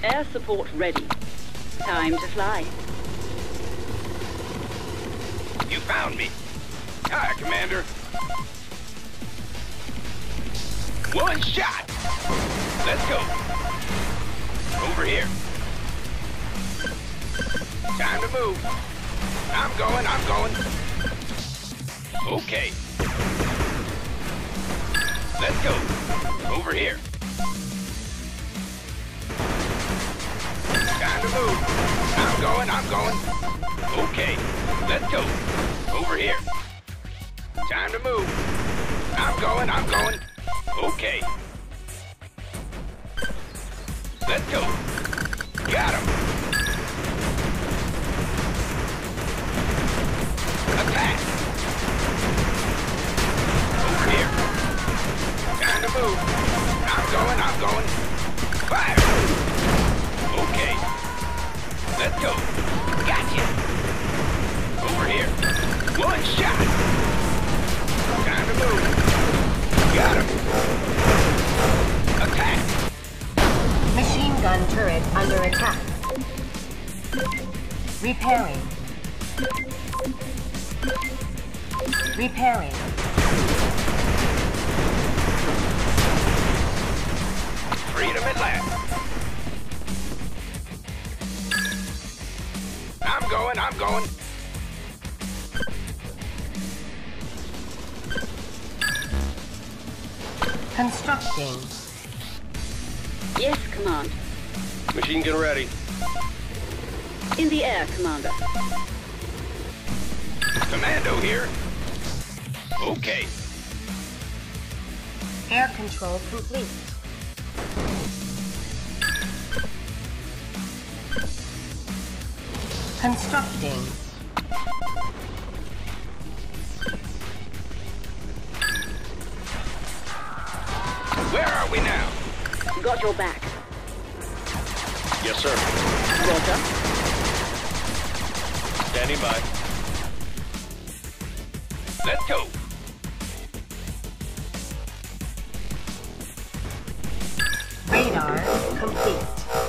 Air support ready. Time to fly. You found me. Hi, Commander. One shot. Let's go. Over here. Time to move. I'm going. Okay. Let's go. Over here. Time to move. I'm going. Okay. Let's go. Over here. Time to move. I'm going. Okay. Let's go. Got him. Attack. Over here. Time to move. I'm going. Fire. Okay. Let's go. Gotcha. Over here. One shot. Time to move. Got him. Attack. Machine gun turret under attack. Repairing. Freedom at last. I'm going. Constructing. Yes, Command. Machine gun ready. In the air, Commander. Commando here. Okay. Air control complete. Constructing. Where are we now? Got your back. Yes, sir. Roger. Standing by. Let's go. Radar complete.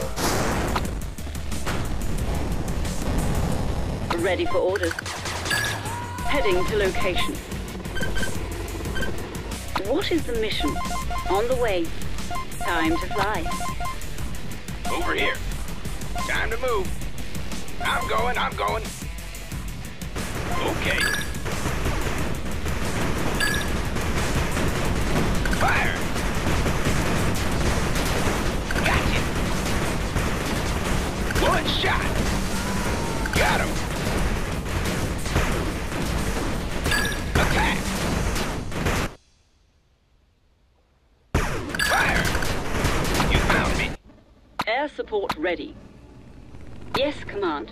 Ready for orders. Heading to location. What is the mission? On the way. Time to fly. Over here. Time to move. I'm going. Okay. Fire. Gotcha. One shot. Got him. Attack. Fire. You found me. Air support ready. Yes, Command.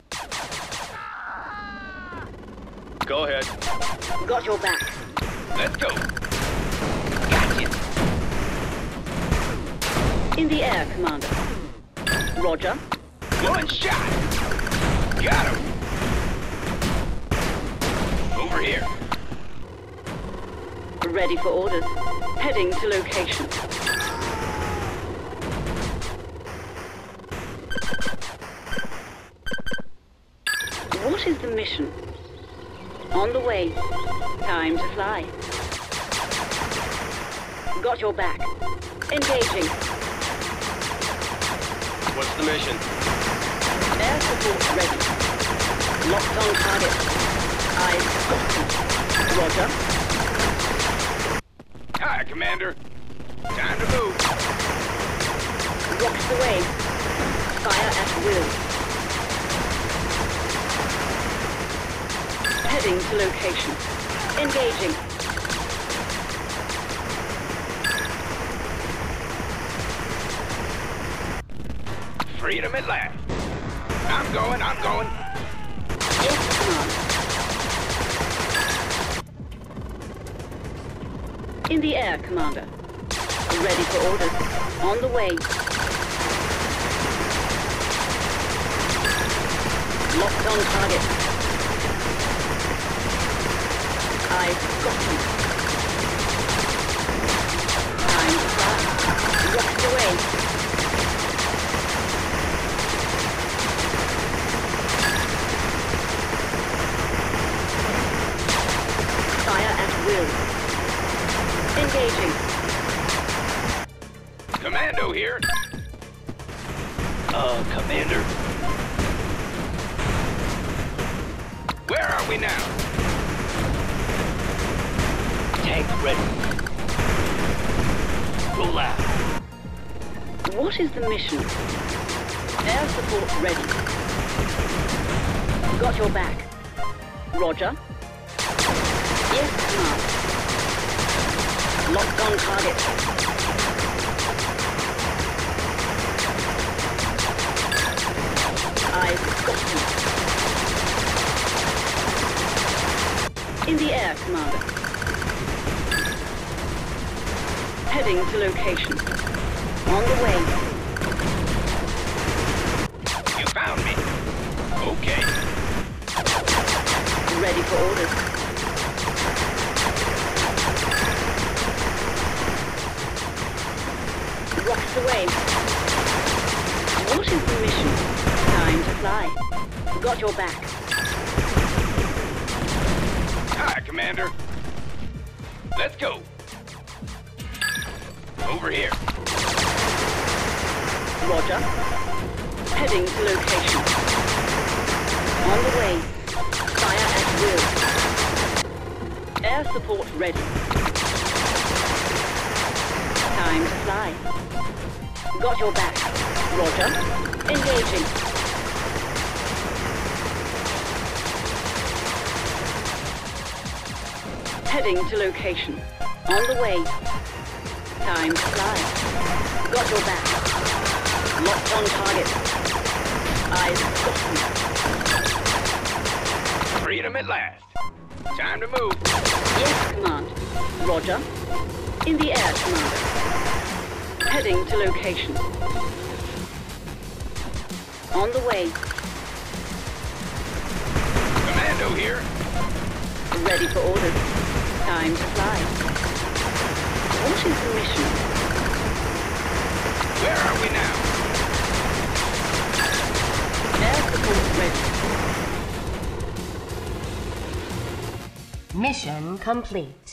Go ahead. Got your back. Let's go. Gotcha. In the air, Commander. Roger. One shot. Got him. Over here. Ready for orders. Heading to location. What is the mission? On the way. Time to fly. Got your back. Engaging. What's the mission? Air support ready. Locked on target. Eyes got you. Roger. Hi, Commander. Time to move. Rocks away. Fire at will. Heading to location. Engaging. Freedom at last. I'm going. Yes, Command. In the air, Commander. Ready for orders. On the way. Locked on target. I've got you. Time to fly. Rocked away. Commando here. Commander. Where are we now? Tank ready. Roll out. What is the mission? Air support ready. Got your back. Roger. Yes, command. Locked on target. I've got you. In the air, Commander. Heading to location. On the way. You found me. Okay. Ready for orders. Rockets away. What is the mission? Time to fly. Got your back. Hi, Commander. Let's go. Over here. Roger. Heading to location. On the way. Fire at will. Air support ready. Time to fly. Got your back. Roger. Engaging. Heading to location. On the way. Time to fly. Got your back. Locked on target. Eyes got Freedom at last. Time to move. Yes, command. Roger. In the air, Commander. Heading to location. On the way. Commando here. Ready for orders. Time to fly. What is the mission? Where are we now? Air support ready. Mission complete.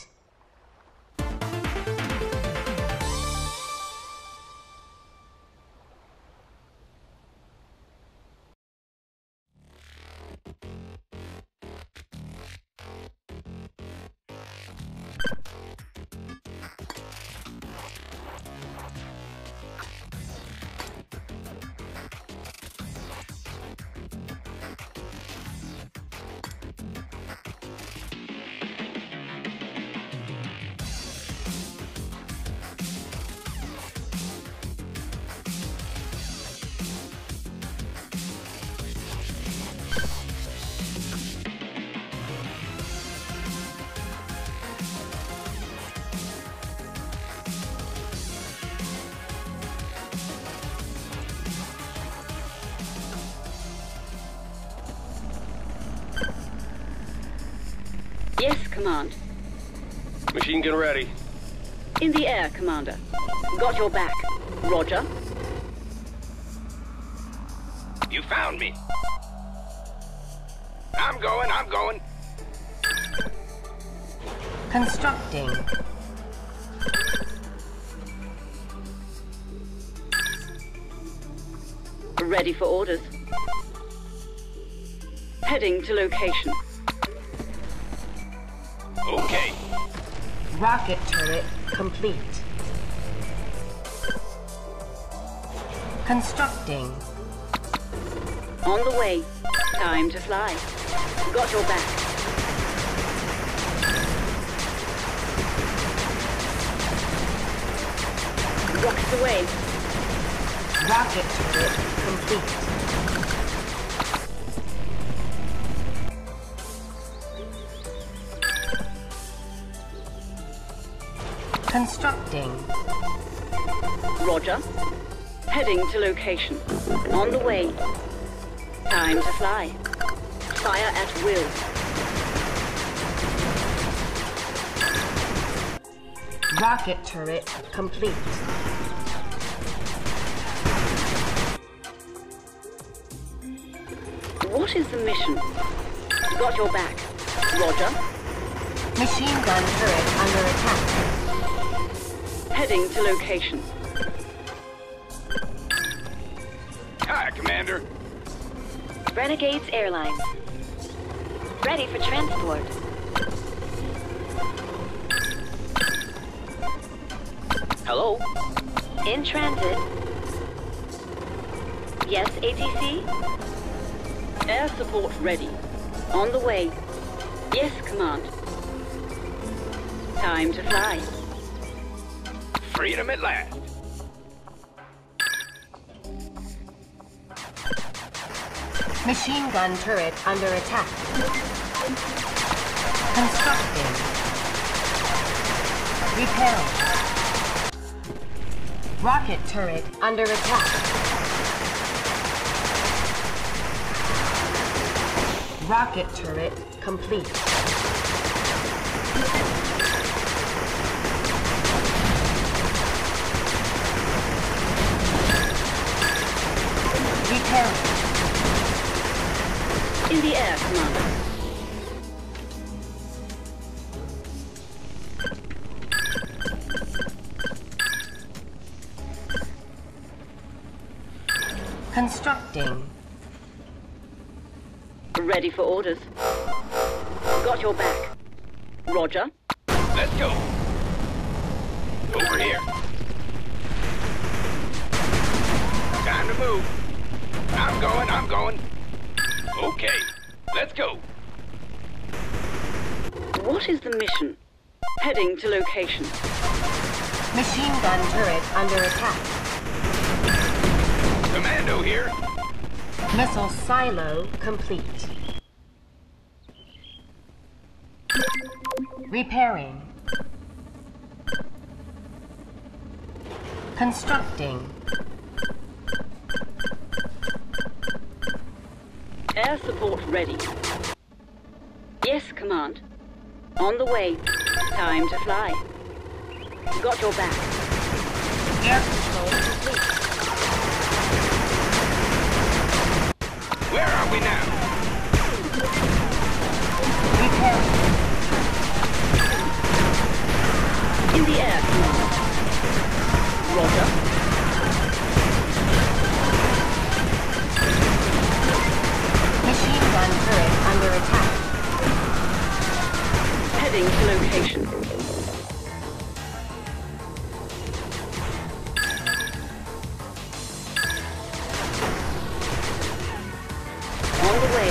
Yes, command. Machine gun ready. In the air, Commander. Got your back. Roger. You found me. I'm going. Constructing. Ready for orders. Heading to location. Okay. Rocket turret complete. Constructing. On the way. Time to fly. Got your back. Rockets away. Rocket turret complete. Constructing. Roger. Heading to location. On the way. Time to fly. Fire at will. Rocket turret complete. What is the mission? Got your back. Roger. Machine gun turret under attack. Heading to location. Commander. Renegades Airlines. Ready for transport. Hello? In transit. Yes, ATC? Air support ready. On the way. Yes, Command. Time to fly. Freedom at last. Machine gun turret under attack. Constructing. Repairing. Rocket turret under attack. Rocket turret complete. Repairing. In the air, Commander. Constructing. Ready for orders. Got your back. Roger. Let's go. Over here. Time to move. I'm going. Okay, let's go. What is the mission? Heading to location. Machine gun turret under attack. Commando here. Missile silo complete. Repairing. Constructing. Air support ready. Yes, Command. On the way. Time to fly. Got your back. Air control complete. Where are we now? Repairing. In the air, Command. Roger. Machine gun turret under attack. Heading to location. On the way.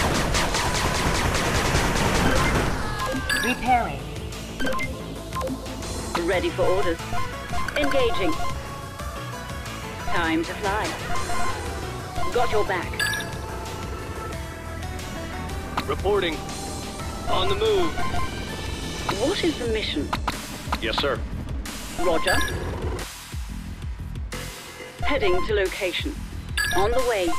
Repairing. Ready for orders. Engaging. Time to fly. Got your back. Reporting. On the move. What is the mission? Yes, sir. Roger. Heading to location. On the way.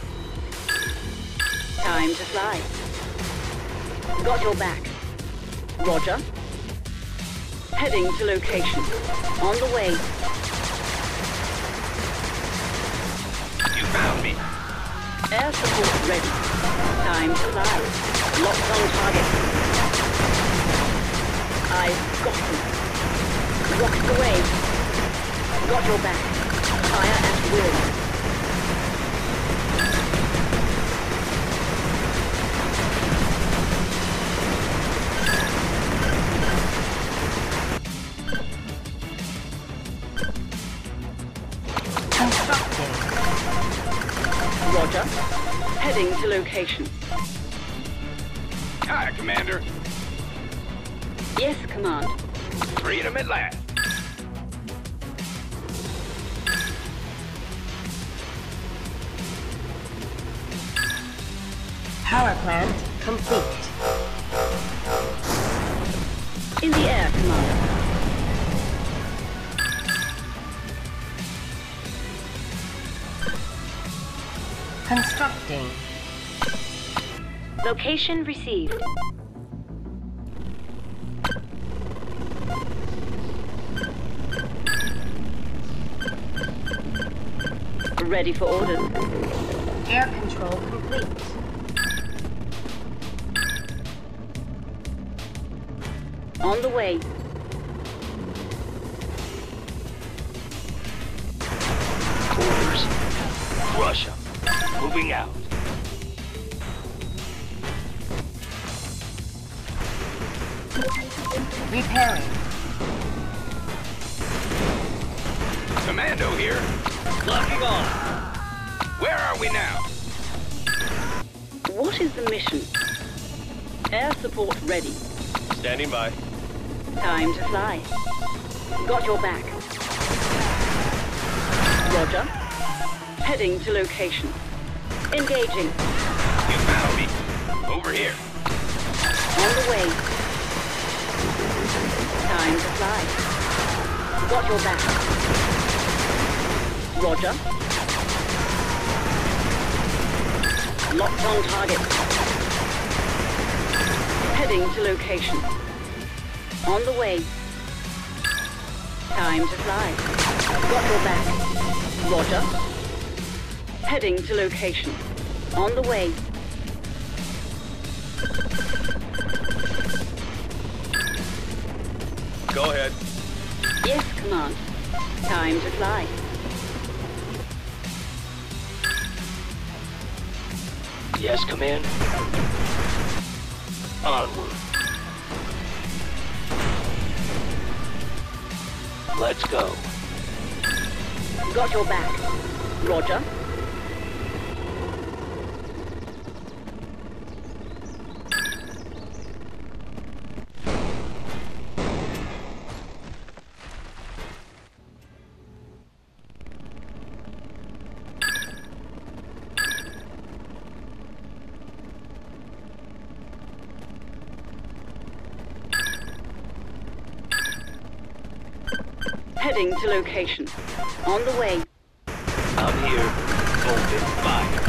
Time to fly. Got your back. Roger. Heading to location. On the way. You found me. Air support ready. Time to fly. Locked on target. I've got them. Rocket away. Got your back. Fire at will. Constructing. Roger. Heading to location. Hi, Commander. Yes, Command. Freedom at last. Power plant complete. In the air, Commander. Constructing. Location received. Ready for orders. Air control complete. On the way. Orders. Crush 'em. Moving out. Repairing. Commando here. Locking on. Where are we now? What is the mission? Air support ready. Standing by. Time to fly. Got your back. Roger. Heading to location. Engaging. You found me. Over here. On the way. Time to fly. Got your back. Roger. Locked on target. Heading to location. On the way. Time to fly. Got your back. Roger. Heading to location. On the way. Go ahead. Yes, Command. Time to fly. Yes, Command. Onward. Let's go. Got your back. Roger. Heading to location. On the way. I'm here. Open fire.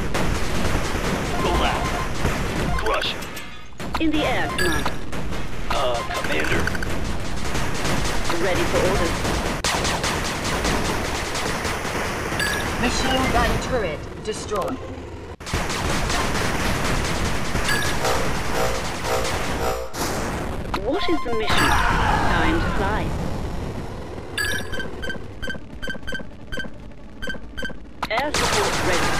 Go out. Crush him. In the air, Commander. Commander. Ready for orders. Machine gun turret destroyed. What is the mission? Time to fly. Air support ready.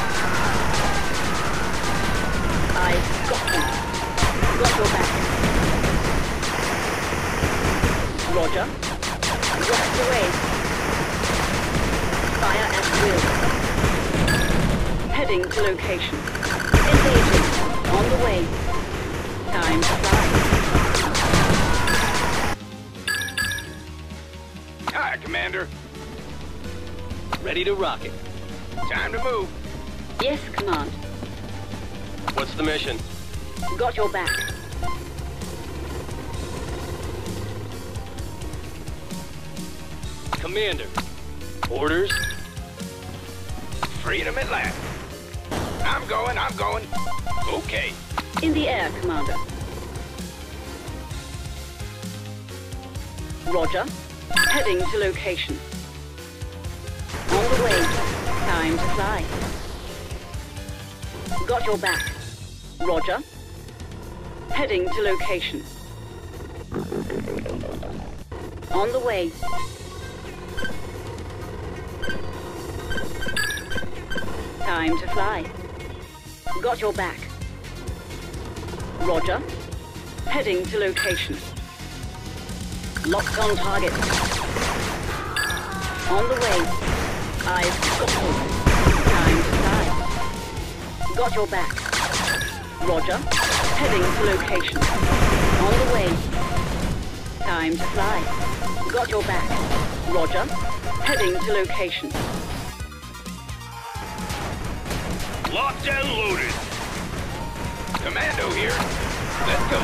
I've got them. Got your back. Roger. Right away. Fire at will. Heading to location. Engaging. On the way. Time to fly. Hi, Commander. Ready to rock it. Time to move. Yes, Command. What's the mission? Got your back. Commander. Orders? Freedom at last. I'm going. Okay. In the air, Commander. Roger. Heading to location. On the way. Time to fly. Got your back. Roger. Heading to location. On the way. Time to fly. Got your back. Roger. Heading to location. Locked on target. On the way. I've got you. Time to fly. Got your back. Roger. Heading to location. On the way. Time to fly. Got your back. Roger. Heading to location. Locked and loaded. Commando here. Let's go.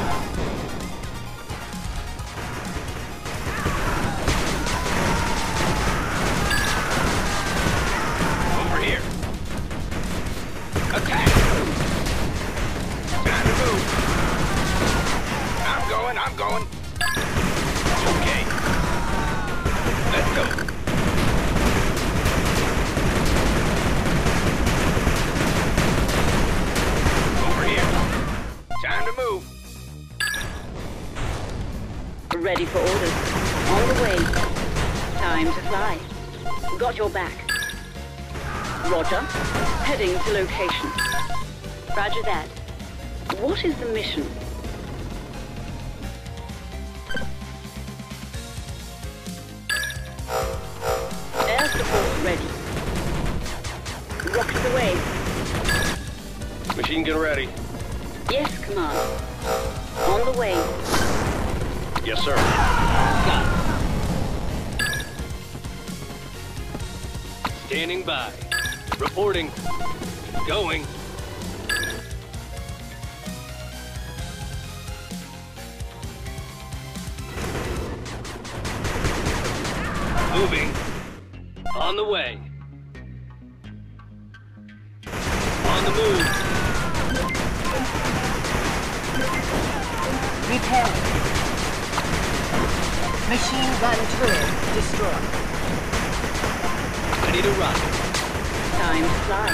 Over here. Attack. Time to move. I'm going. Okay. Let's go. Time to move. Ready for orders. On the way. Time to fly. Got your back. Roger. Heading to location. Roger that. What is the mission? Air support ready. Rockets away. Machine gun ready. Yes, Command. On the way. Yes, sir. Got it. Standing by. Reporting. Going. Moving. On the way. On the move. Repairing. Machine gun turret destroyed. Ready to rock. Time to fly.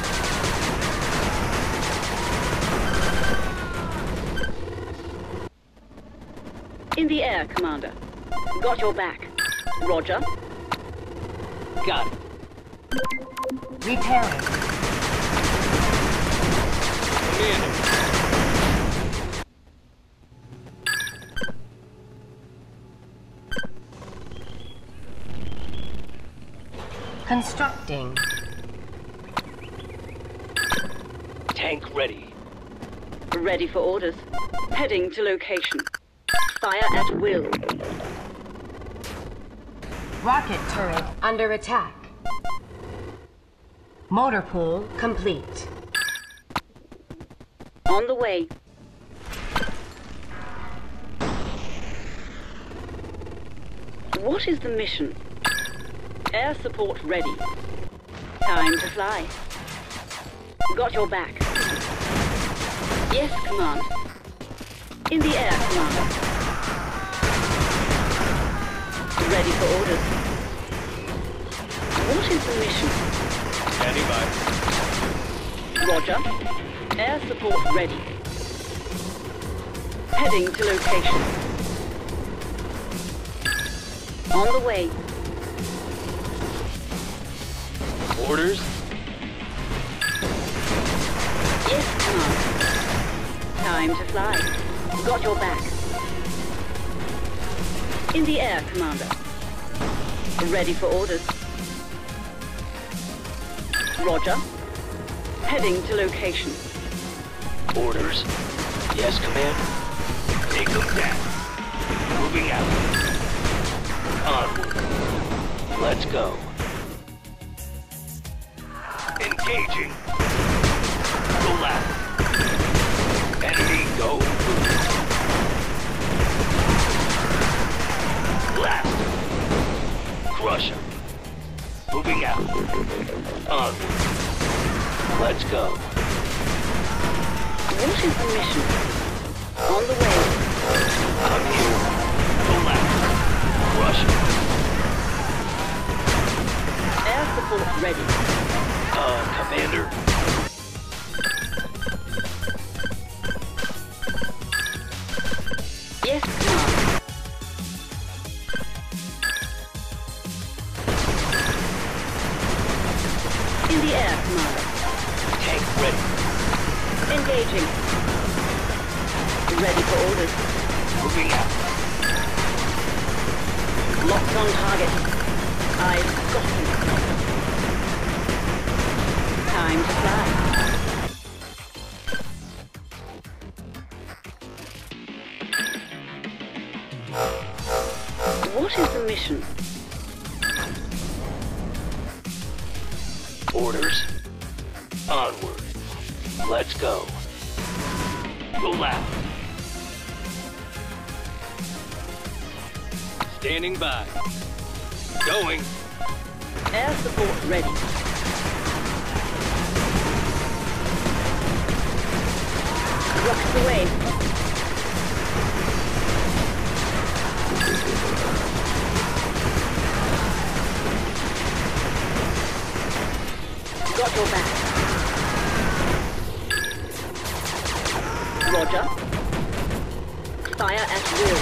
In the air, Commander. Got your back. Roger. Got it. Repairing. Commander. Constructing. Tank ready. Ready for orders. Heading to location. Fire at will. Rocket turret under attack. Motor pool complete. On the way. What is the mission? Air support ready. Time to fly. Got your back. Yes, Command. In the air, Commander. Ready for orders. What is the mission? Standing by. Roger. Air support ready. Heading to location. On the way. Orders. Yes, Command. Time to fly. Got your back. In the air, Commander. Ready for orders. Roger. Heading to location. Orders. Yes, command. Take them down. Moving out. Onward. Let's go. Engaging. Go left. Enemy go blue. Blast. Crush 'em. Moving out. Onward. Let's go. What is the mission? On the way. I'm here. Go left. Crush 'em. Air support ready. Commander. Yes, Command. In the air, Commander. Tank ready. Engaging. Ready for orders. Moving out. Locked on target. I've got him. Time to fly. What is the mission? Orders. Onward. Let's go. Go left. Standing by. Going. Air support ready. Rockets away. Got your back. Roger. Fire at will.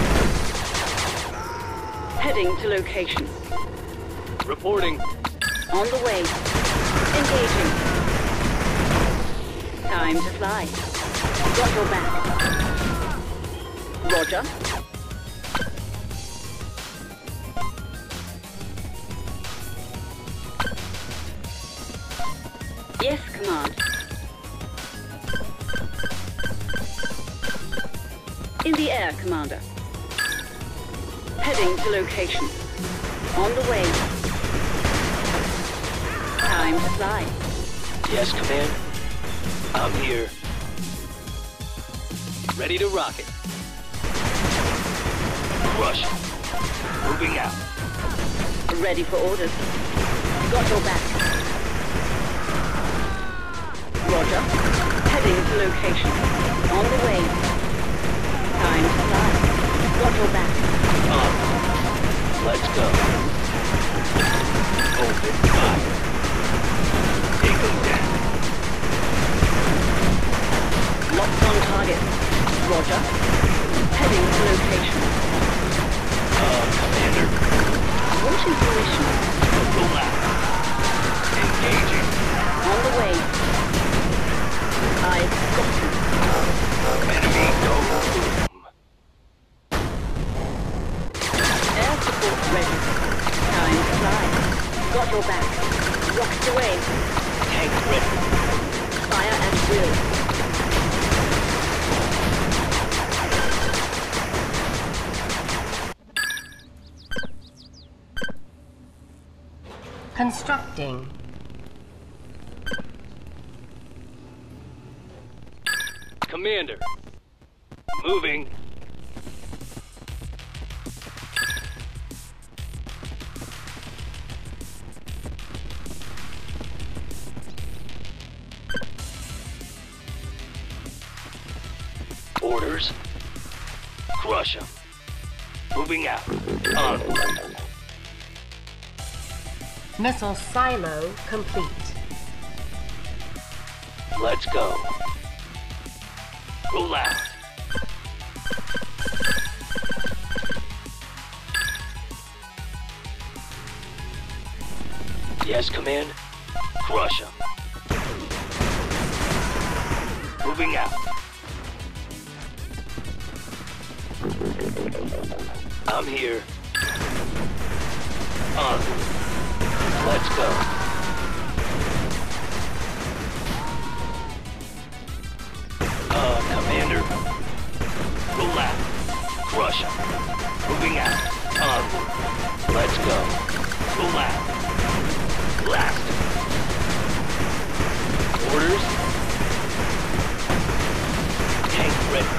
Heading to location. Reporting. On the way. Engaging. Time to fly. Got your back. Roger. Yes, Command. In the air, Commander. Heading to location. On the way. Time to fly. Yes, Command. I'm here. Ready to rock it. Rush. Moving out. Ready for orders. Got your back. Roger. Heading to location. On the way. Time to fly. Got your back. On. Let's go. Open fire. Eagle down. Locked on target. Roger. Heading to location. Commander. Wanting permission. Roll out. Engaging. On the way. I've got him. Enemy no room. Air support ready. Time to fly. Got your back. Rockets away. Tank ready. Fire at will. Constructing. Commander. Moving. Orders. Crush 'em. Moving out. Onward. Missile silo complete. Let's go. Roll out. Yes, Command. Crush 'em. Moving out. I'm here. On. Let's go. Commander. Roll out. Crush 'em. Moving out. On. Let's go. Roll out. Blast. Orders. Tank ready.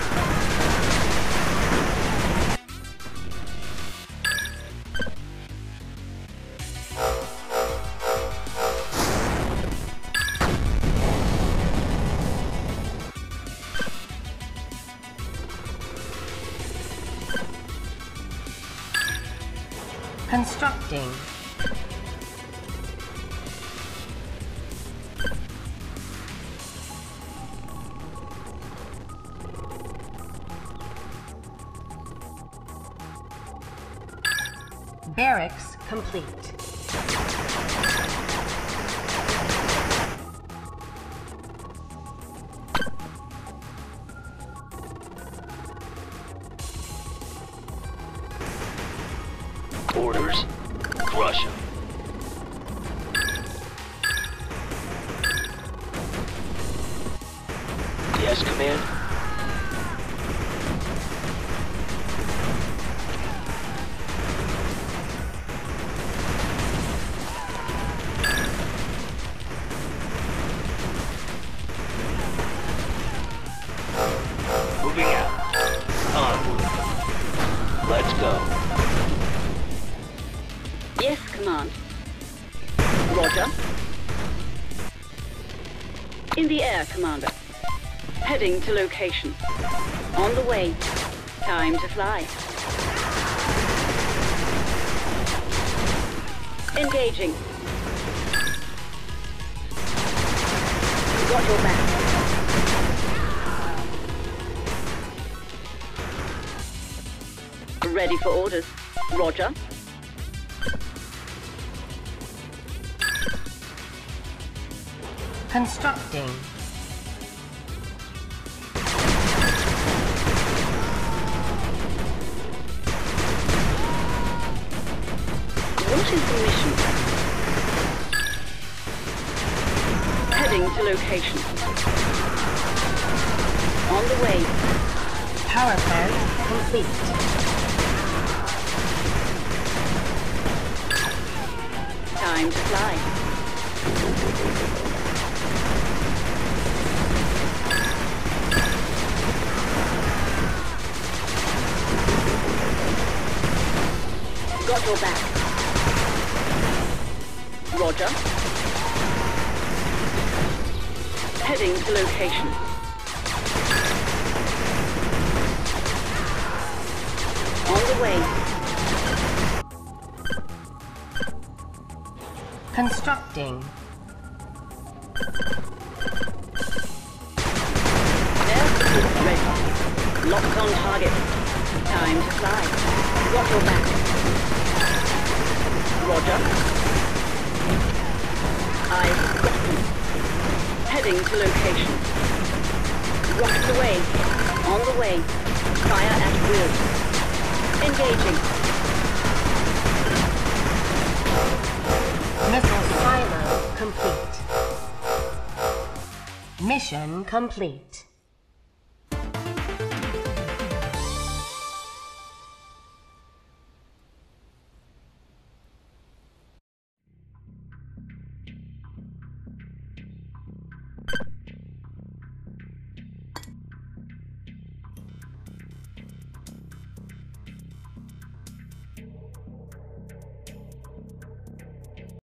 Constructing. Barracks complete. Orders. Crush 'em. Yes, Command. Moving out. Onward. Let's go. Yes, Command. Roger. In the air, Commander. Heading to location. On the way. Time to fly. Engaging. Got your back. Ready for orders. Roger. Constructing. What is the mission? Heading to location. On the way. Power plant complete. Time to fly. Got your back. Roger. Heading to location. On the way. Constructing. Airfield ready. Locked on target. Time to fly. Got your back. Roger. I've got them. Heading to location. Rocked away. On the way. Fire at will. Engaging. Missile silo complete. Mission complete.